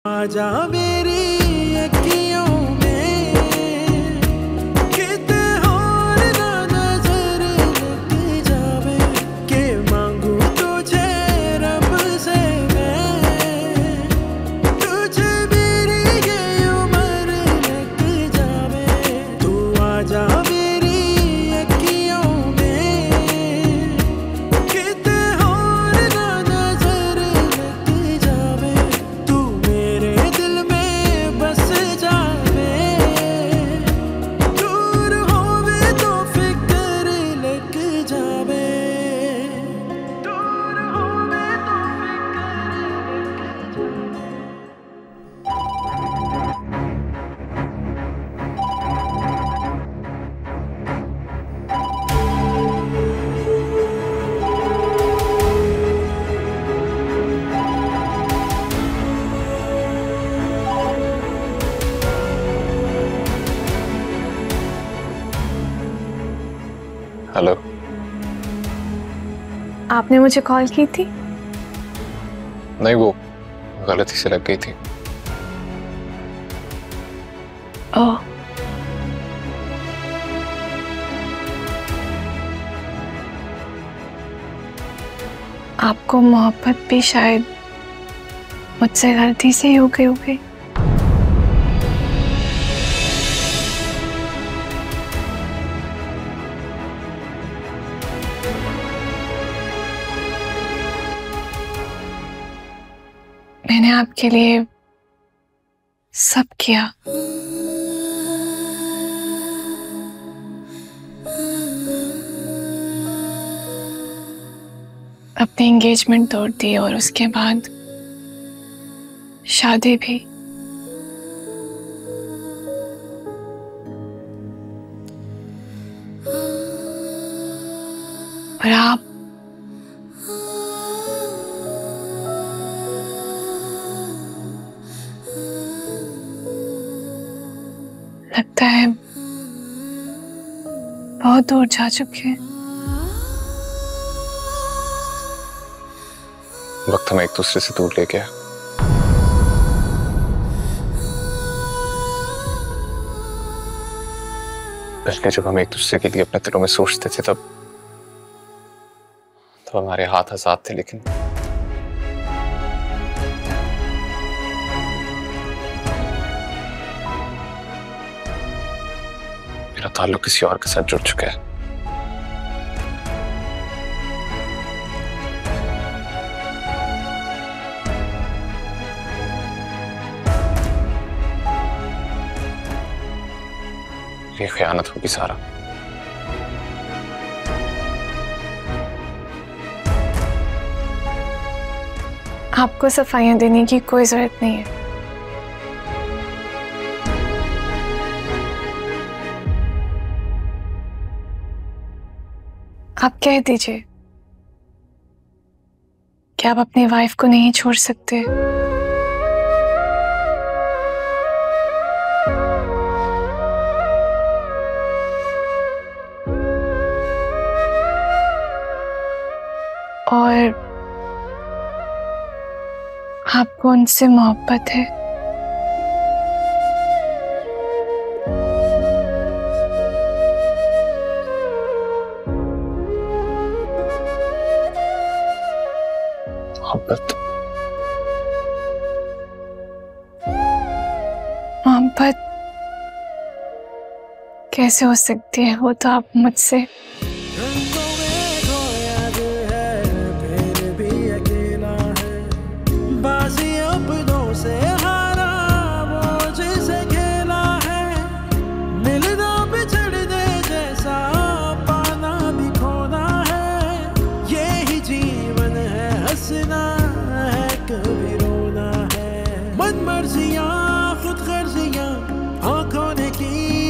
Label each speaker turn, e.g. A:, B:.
A: आजा मेरी अखियों में किते और ना नजर लग जावे के मांगू तुझे रब से मैं तुझे मेरी ये उम्र लग जावे तू आजा मेरी अखियों में किते और ना नजर लग जावे तू मेरे दिल में बस जावे दूर होवे तो फिक्र लग जावे दूर होवे तो फिक्र
B: हेलो।
C: आपने मुझे कॉल की थी?
B: नहीं, वो गलती से लग गई थी।
C: ओह, आपको मोहब्बत भी शायद मुझसे गलती से ही हो गई होगी। मैंने आपके लिए सब किया, अपनी एंगेजमेंट तोड़ दी और उसके बाद शादी भी। और आप लगता है बहुत दूर जा चुके हैं।
B: वक्त हमें एक दूसरे से दूर ले गया। पहले जब हम एक दूसरे के लिए अपने दिलों में सोचते थे तब हमारे हाथ आजाद थे, लेकिन मेरा ताल्लुक किसी और के साथ जुड़ चुका है। ये खयानत होगी सारा।
C: आपको सफाइयां देने की कोई जरूरत नहीं है। आप कह दीजिए कि आप अपनी वाइफ को नहीं छोड़ सकते। और आपको उनसे मोहब्बत है।
B: मोहब्बत
C: मोहब्बत कैसे हो सकती है? वो तो आप मुझसे
A: हंसना